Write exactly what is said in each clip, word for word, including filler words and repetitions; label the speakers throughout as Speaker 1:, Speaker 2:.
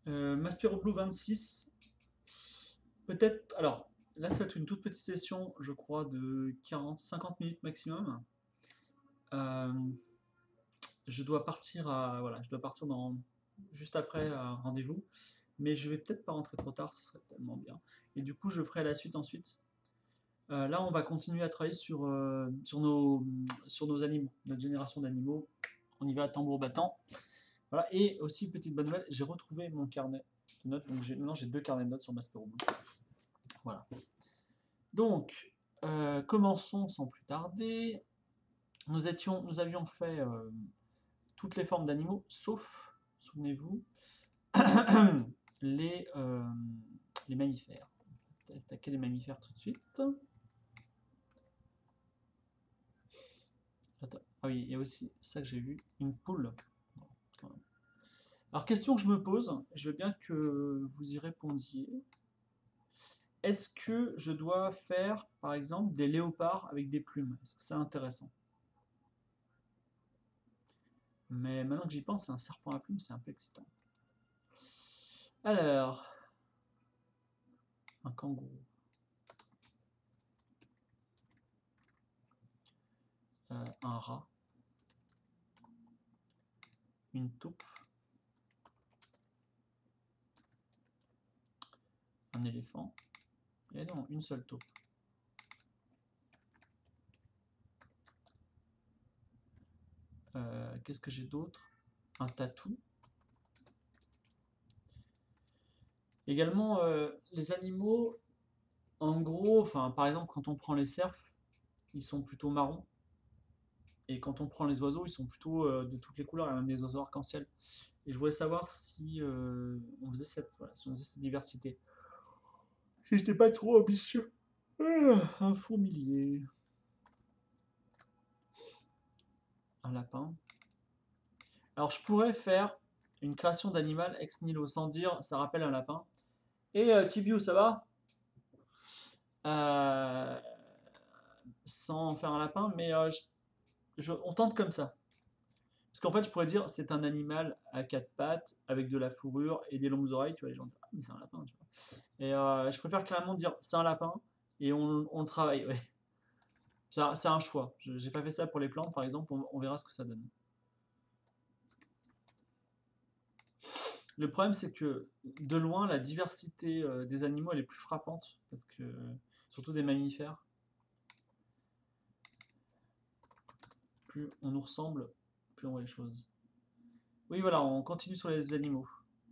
Speaker 1: Euh, Maspero Blue vingt-six. Peut-être. Alors, là, ça va être une toute petite session, je crois, de quarante cinquante minutes maximum. Euh, je dois partir à. Voilà, je dois partir dans. Juste après un rendez-vous. Mais je vais peut-être pas rentrer trop tard, ce serait tellement bien. Et du coup, je ferai la suite ensuite. Euh, là, on va continuer à travailler sur, euh, sur, nos, sur nos animaux, notre génération d'animaux. On y va à tambour battant. Voilà. Et aussi, petite bonne nouvelle, j'ai retrouvé mon carnet de notes. Donc j'ai, maintenant, j'ai deux carnets de notes sur Maspero Blue. Voilà. Donc, euh, commençons sans plus tarder. Nous, étions, nous avions fait euh, toutes les formes d'animaux, sauf, souvenez-vous, les, euh, les mammifères. On va attaquer les mammifères tout de suite. Attends. Ah oui, il y a aussi ça que j'ai vu, une poule. Bon, quand même. Alors, question que je me pose, je veux bien que vous y répondiez. Est-ce que je dois faire, par exemple, des léopards avec des plumes? Est-ce que c'est intéressant? Mais maintenant que j'y pense, un serpent à plumes, c'est un peu excitant. Alors, un kangourou. Euh, un rat. Une taupe. Un éléphant. Et non, une seule taupe. Euh, Qu'est-ce que j'ai d'autre? Un tatou. Également, euh, les animaux, en gros, enfin, par exemple, quand on prend les cerfs, ils sont plutôt marrons. Et quand on prend les oiseaux, ils sont plutôt euh, de toutes les couleurs, il y a même des oiseaux arc-en-ciel. Et je voulais savoir si, euh, on faisait cette, voilà, si on faisait cette diversité. Si j'étais pas trop ambitieux. Ah, un fourmilier. Un lapin. Alors je pourrais faire une création d'animal ex nihilo sans dire ça rappelle un lapin. Et euh, Tibiu, ça va? Euh, Sans faire un lapin, mais euh, je- je- on tente comme ça. Parce qu'en fait, je pourrais dire c'est un animal à quatre pattes avec de la fourrure et des longues oreilles. Tu vois, les gens disent ah, mais c'est un lapin. Tu vois. Et euh, je préfère carrément dire c'est un lapin et on, on le travaille. Ouais. C'est un, c'est un choix. Je n'ai pas fait ça pour les plantes, par exemple. On, on verra ce que ça donne. Le problème, c'est que de loin, la diversité euh, des animaux elle est plus frappante, parce que surtout des mammifères. Plus on nous ressemble, plus on voit les choses. Oui, voilà, on continue sur les animaux.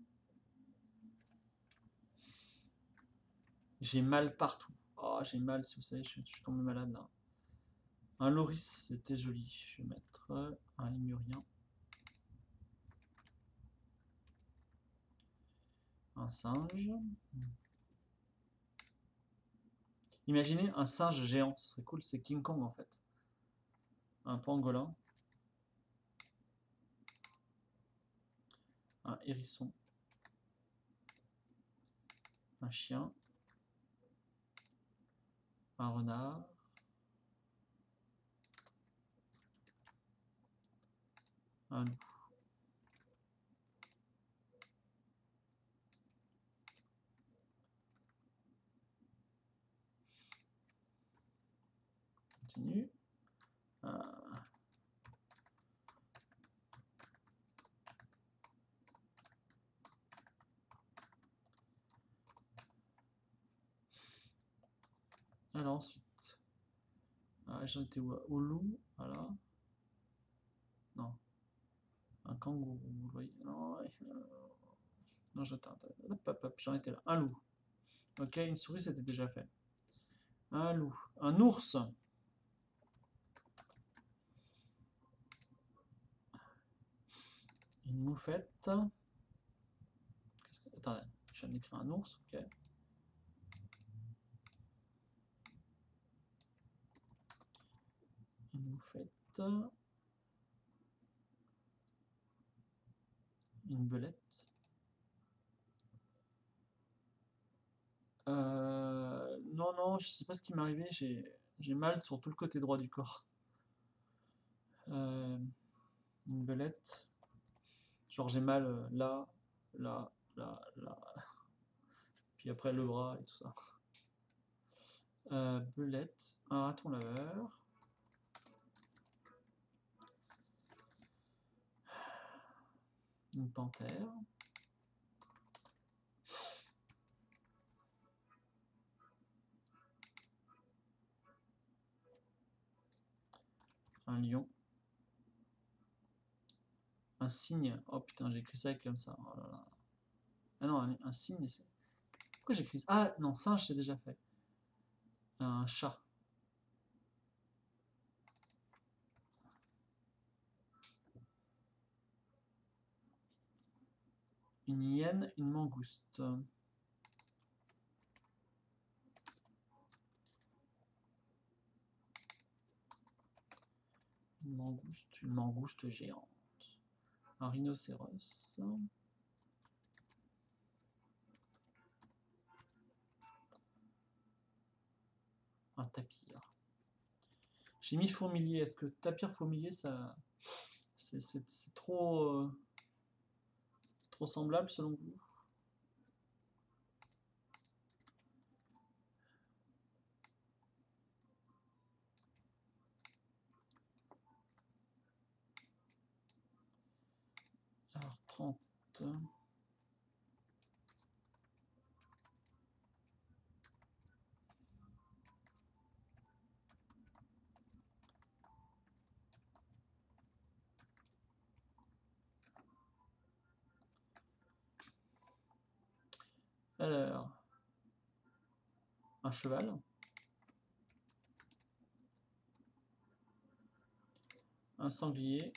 Speaker 1: J'ai mal partout. Oh, j'ai mal, si vous savez, je, je suis tombé malade là. Un loris, c'était joli. Je vais mettre euh, un lémurien. Un singe. Imaginez un singe géant, ce serait cool, c'est King Kong en fait. Un pangolin. Un hérisson. Un chien. Un renard. Un loup. Continue. Euh, alors ensuite, ah, j'en étais où? Au loup, voilà. Non, un kangourou, vous voyez. Non, ouais, euh, non j'attends. Hop, hop, hop, j'en étais là. Un loup. Ok, une souris, c'était déjà fait. Un loup. Un ours. Une moufette. Qu'est-ce que... Attendez, je viens d'écrire un ours, ok. Une moufette. Une belette. Euh, non, non, je sais pas ce qui m'est arrivé, j'ai, j'ai mal sur tout le côté droit du corps. Euh, une belette. Genre j'ai mal euh, là, là, là, là. Puis après le bras et tout ça. Euh, belette, un raton laveur. Une panthère. Un lion. Un cygne. Oh putain, j'ai écrit ça comme ça. Oh là là. Ah non, un, un cygne, c'est... Pourquoi j'ai écrit ça? Ah non, singe, c'est déjà fait. Un chat. Une hyène, une mangouste. Une mangouste, une mangouste géante. Un rhinocéros. Un tapir. J'ai mis fourmilier. Est-ce que tapir fourmilier, ça, c'est trop, euh, trop semblable selon vous? Alors trente. Alors, un cheval. Un sanglier.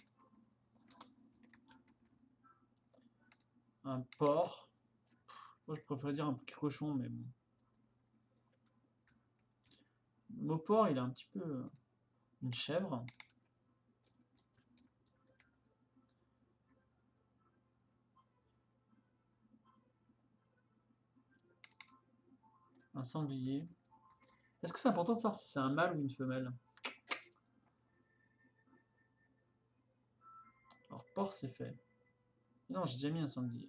Speaker 1: Un porc. Moi, je préférerais dire un petit cochon, mais bon. Le mot porc, il a un petit peu une chèvre. Un sanglier. Est-ce que c'est important de savoir si c'est un mâle ou une femelle? Alors, porc, c'est fait. Non, j'ai déjà mis un sanglier.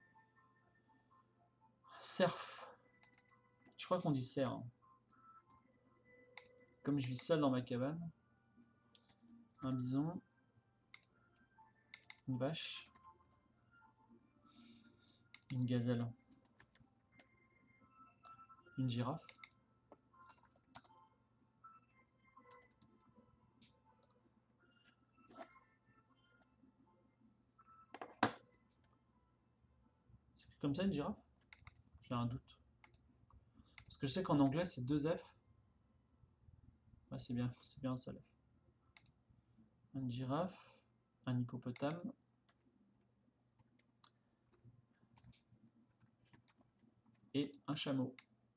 Speaker 1: Cerf. Je crois qu'on dit cerf. Hein. Comme je vis seul dans ma cabane. Un bison. Une vache. Une gazelle. Une girafe. C'est comme ça une girafe? J'ai un doute. Parce que je sais qu'en anglais c'est deux F. Ouais, c'est bien, c'est bien un seul F. Une girafe, un hippopotame. Et un chameau.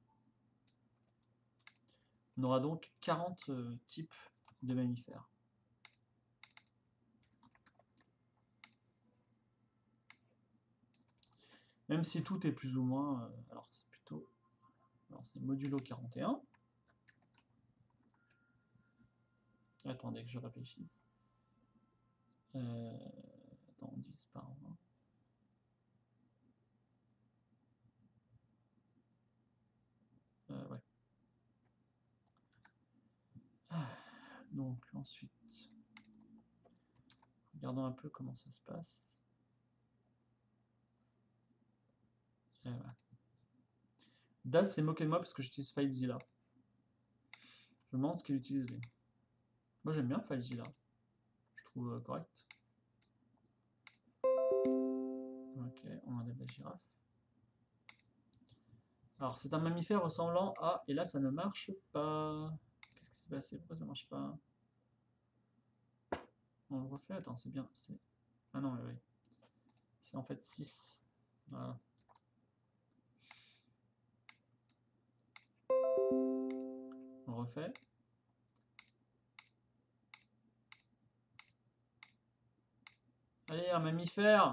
Speaker 1: On aura donc quarante euh, types de mammifères. Même si tout est plus ou moins... Euh, alors c'est plutôt... Alors c'est modulo quarante et un. Attendez que je réfléchisse. Euh, attends, on divise par vingt. Euh, ouais. Ah, donc ensuite... Regardons un peu comment ça se passe. Et voilà. Daz s'est moqué de moi parce que j'utilise FileZilla. Je me demande ce qu'il utilise lui. Moi j'aime bien FileZilla. Je trouve euh, correct. Ok, on enlève la girafe. Alors c'est un mammifère ressemblant à... Et là ça ne marche pas. Qu'est-ce qui s'est passé? Pourquoi ça ne marche pas? On le refait. Attends, c'est bien. Ah non, oui. C'est en fait six. Voilà. On le refait. Allez, un mammifère.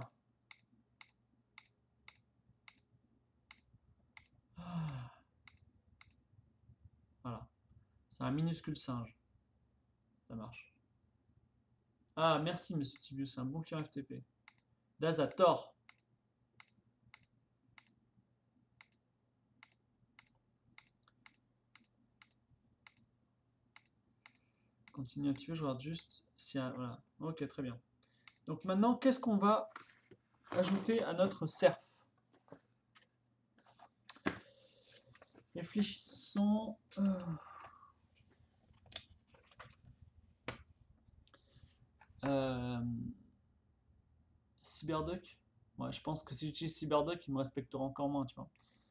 Speaker 1: Ah. Voilà. C'est un minuscule singe. Ça marche. Ah, merci, monsieur Tibius. C'est un bon client F T P. Daz a tort. continue un petit peu, je regarde juste si... Voilà, ok, très bien. Donc maintenant, qu'est-ce qu'on va ajouter à notre serf? Réfléchissons... Euh... Euh... Cyberduck. Ouais, je pense que si j'utilise Cyberduck, il me respectera encore moins, tu vois.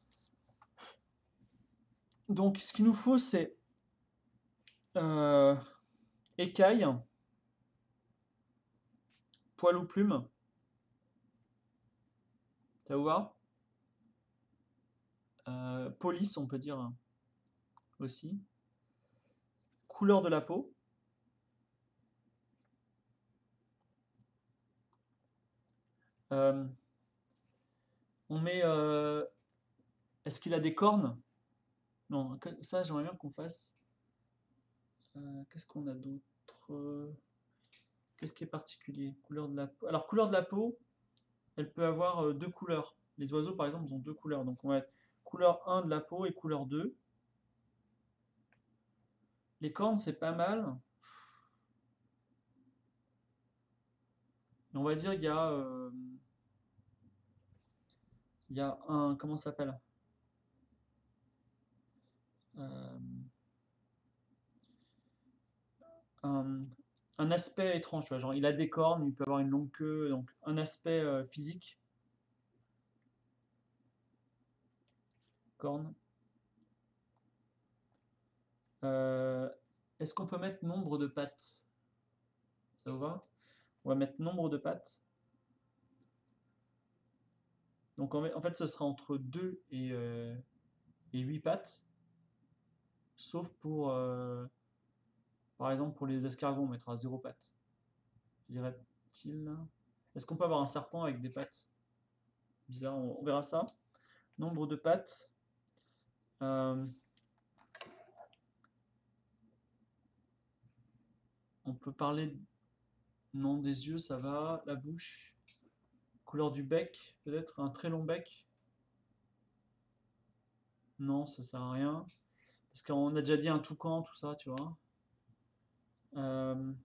Speaker 1: Donc, ce qu'il nous faut, c'est euh, écaille, poil ou plume. Ça vous va? euh, Police, on peut dire hein, aussi. Couleur de la peau. Euh, on met... Euh, est-ce qu'il a des cornes? Non, ça, j'aimerais bien qu'on fasse... Euh, Qu'est-ce qu'on a d'autre? Qu'est-ce qui est particulier? Couleur de la peau. Alors, couleur de la peau, elle peut avoir euh, deux couleurs. Les oiseaux, par exemple, ils ont deux couleurs. Donc, on va être couleur un de la peau et couleur deux. Les cornes, c'est pas mal. Et on va dire, il y a... Euh, il y a un... Comment ça s'appelle? euh, un, un aspect étrange, tu vois, genre il a des cornes, il peut avoir une longue queue, donc un aspect euh, physique. Cornes. Euh, Est-ce qu'on peut mettre nombre de pattes? Ça vous va? On va mettre nombre de pattes. Donc en fait, ce sera entre deux et, euh, et huit pattes. Sauf pour, euh, par exemple, pour les escargots, on mettra zéro pattes. Les reptiles. Est-ce qu'on peut avoir un serpent avec des pattes? Bizarre, on, on verra ça. Nombre de pattes. Euh, on peut parler... Non, des yeux, ça va. La bouche. Couleur du bec, peut-être un très long bec. Non, ça sert à rien. Parce qu'on a déjà dit un toucan, tout ça, tu vois. Euh,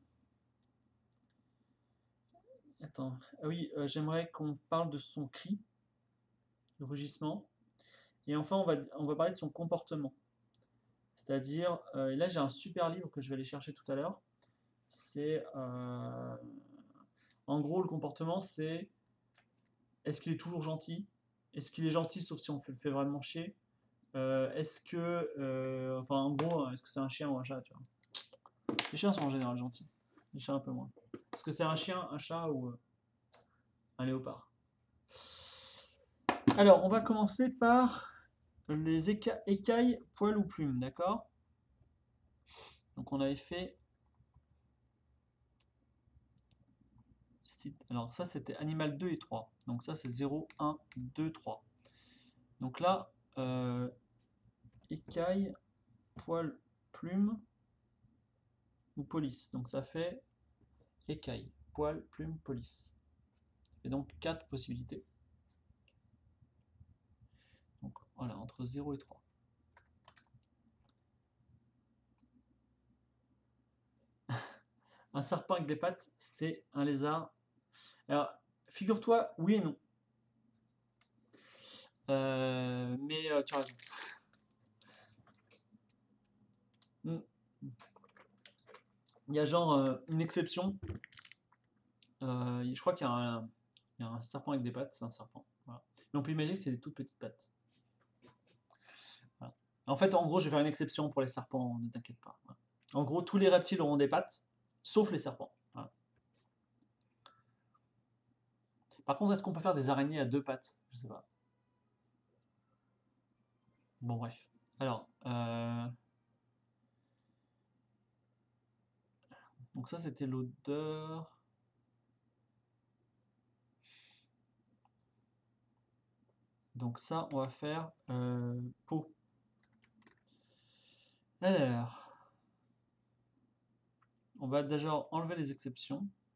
Speaker 1: Attends. Ah oui, euh, j'aimerais qu'on parle de son cri, le rugissement. Et enfin, on va, on va parler de son comportement. C'est-à-dire, euh, et là j'ai un super livre que je vais aller chercher tout à l'heure. C'est... euh, en gros, le comportement, c'est... Est-ce qu'il est toujours gentil? Est-ce qu'il est gentil sauf si on fait, fait vraiment chier? Euh, est-ce que... euh, enfin, en gros, est-ce que c'est un chien ou un chat, tu vois? Les chiens sont en général gentils. Les chats un peu moins. Est-ce que c'est un chien, un chat ou euh, un léopard? Alors, on va commencer par les éca écailles, poils ou plumes, d'accord? Donc on avait fait... Alors ça c'était animal deux et trois. Donc ça c'est zéro, un, deux, trois. Donc là, euh, écailles, poils, plumes ou police. Donc ça fait écailles, poils, plumes, police. Et donc quatre possibilités. Donc voilà, entre zéro et trois. Un serpent avec des pattes, c'est un lézard. Alors, figure-toi, oui et non. Euh, mais euh, tu as raison. Mm. Il y a genre euh, une exception. Euh, je crois qu'il y, y, a un serpent avec des pattes, c'est un serpent. Voilà. Mais on peut imaginer que c'est des toutes petites pattes. Voilà. En fait, en gros, je vais faire une exception pour les serpents, ne t'inquiète pas. Voilà. En gros, tous les reptiles auront des pattes, sauf les serpents. Voilà. Par contre, est-ce qu'on peut faire des araignées à deux pattes? Je sais pas. Bon, bref. Alors, euh... donc ça, c'était l'odeur. Donc ça, on va faire euh, peau. Alors, on va déjà enlever les exceptions.